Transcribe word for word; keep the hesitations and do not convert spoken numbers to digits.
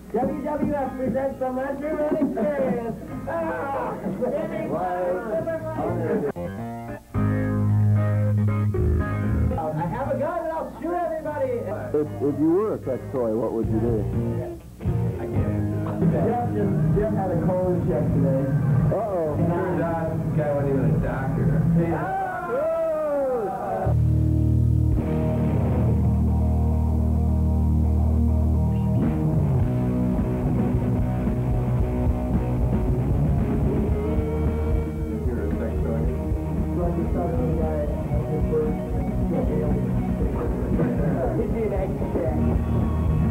W W F presents the Lunchroom Experience. Ah! I have a gun and I'll shoot everybody. If, if you were a sex toy, what would you do? I can't. Jeff just Jeff had a colon check today. Uh-oh. Turns out this guy wasn't even a doctor. Ah! He'd be an egg check.